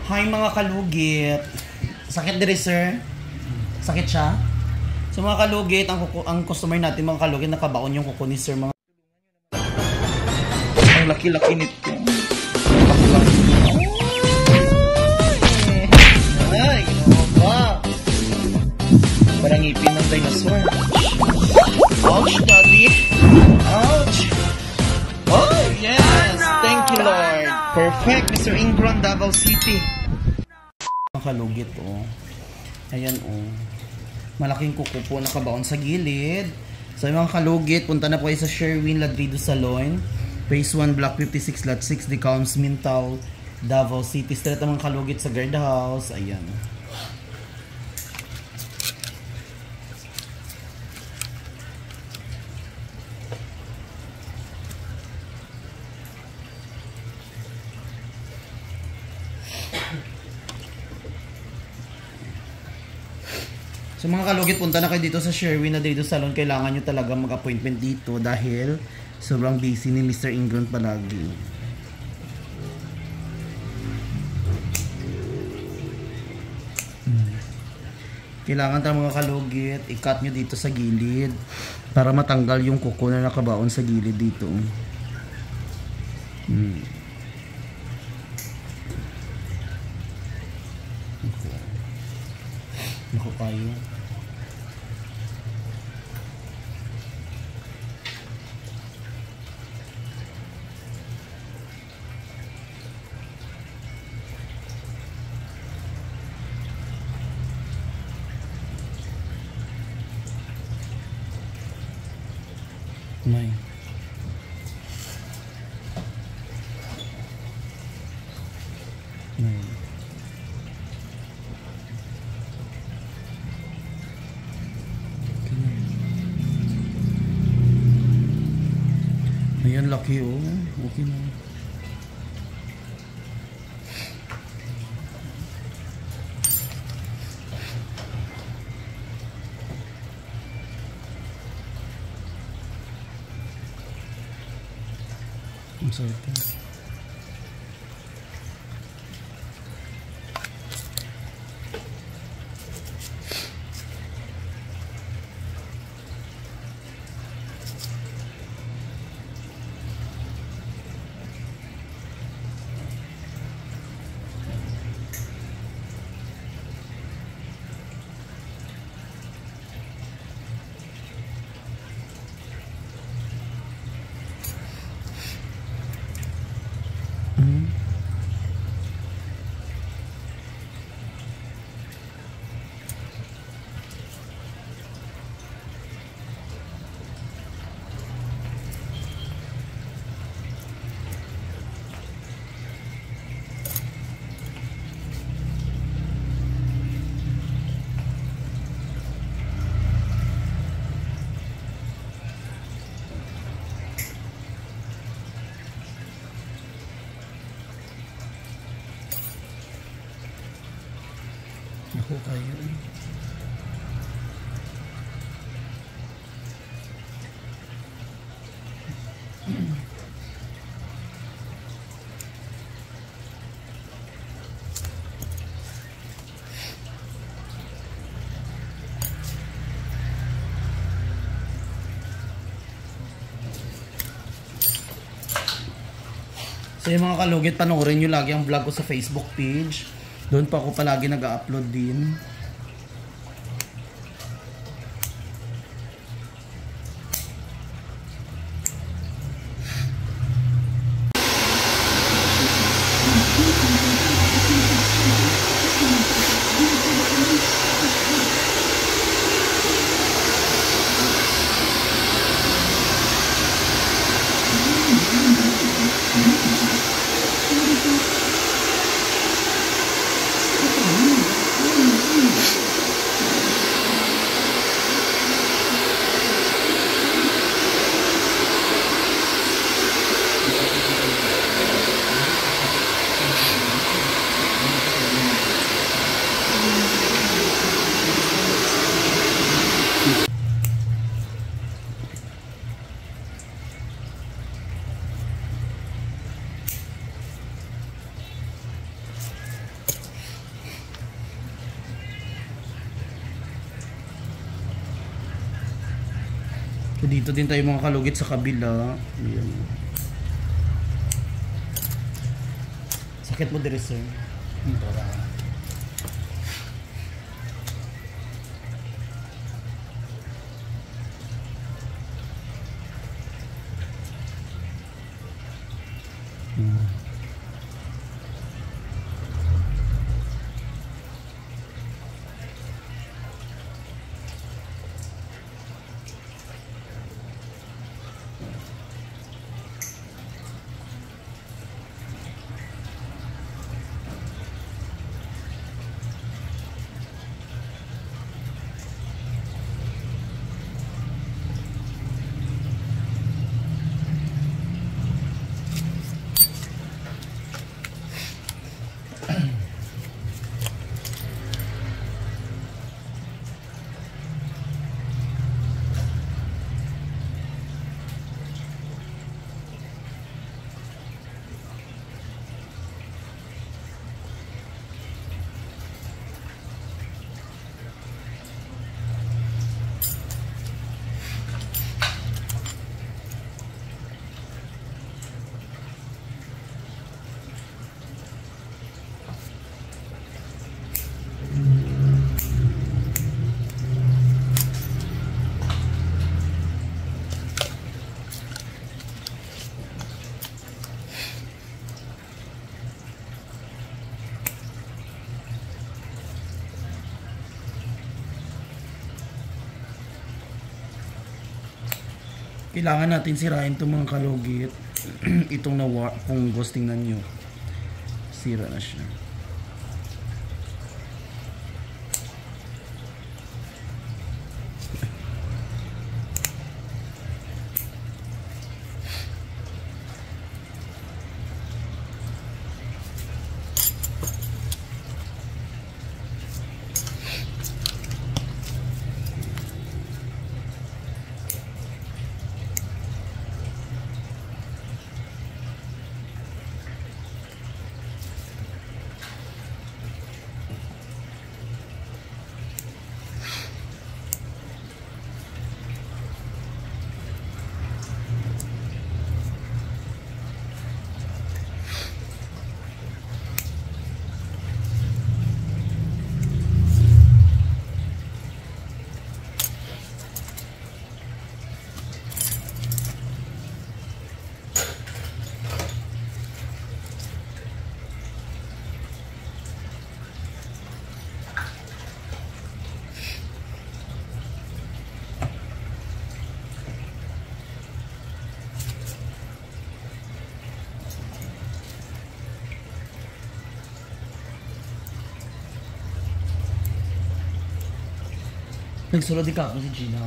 Hi mga kalugit. Sakit diri sir? Sakit siya? So mga kalugit, ang customer natin mga kalugit, nakabaon yung kuko ni sir mga. Ang laki-laki nito. Ay, ginawa. Parang ngipin ng dinosaur. Ouch, daddy. Ouch. Oh, yes. Thank you, Lord. Perfect, Mr. Ingron, Davao City. Kalugit oh. Ayan oh. Malaking kuko po nakabaon sa gilid. So yung mga kalugit, punta na po kayo sa Sherwin Ladrido Salon, Phase 1, Block 56, Lot 6, Decaums, Mintal, Davao City. Straight ang mga kalugit sa guard house. Ayan. So mga kalugit, punta na kayo dito sa Sherwin Ladrido Salon. Kailangan nyo talaga mag-appointment dito dahil sobrang busy ni Mr. Ingron palagi. Kailangan tayo mga kalugit, i-cut nyo dito sa gilid para matanggal yung kuko na nakabaon sa gilid dito. Naku kayo. May. Ayan, laki oh. Okay na. I'm sorry po. Ako kayo. So yung mga kalugit, panoorin nyo lagi ang vlog ko sa Facebook page. Doon pa ako palagi nag-upload din. Dito din tayo mga kalugit sa kabila. Ayan. Sakit mo dire, sir. Kailangan natin sirain itong mga kalugit. Itong nawa, kung ghosting na nyo, sira na siya. Nagsulod di ka ako si Gina.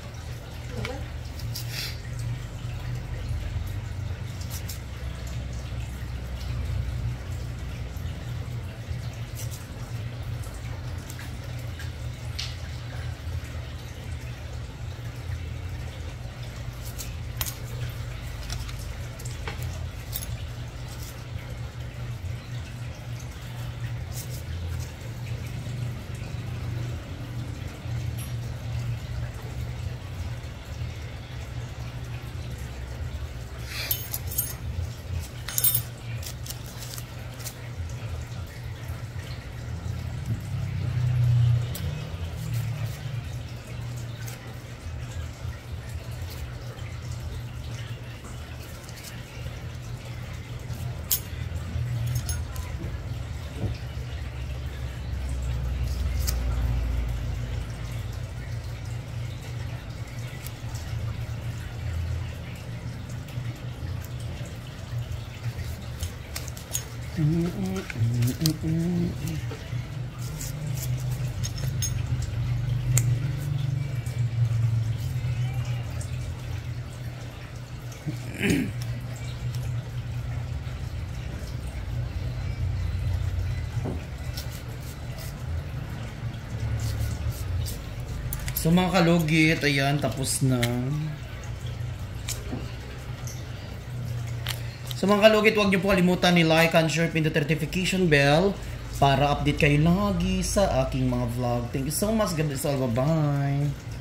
So mga kalugit, ayan, tapos na. So mga kalugit, huwag niyo po kalimutan ni like and share, pin the notification bell para update kayo lagi sa aking mga vlog. Thank you so much. God bless all. Bye-bye.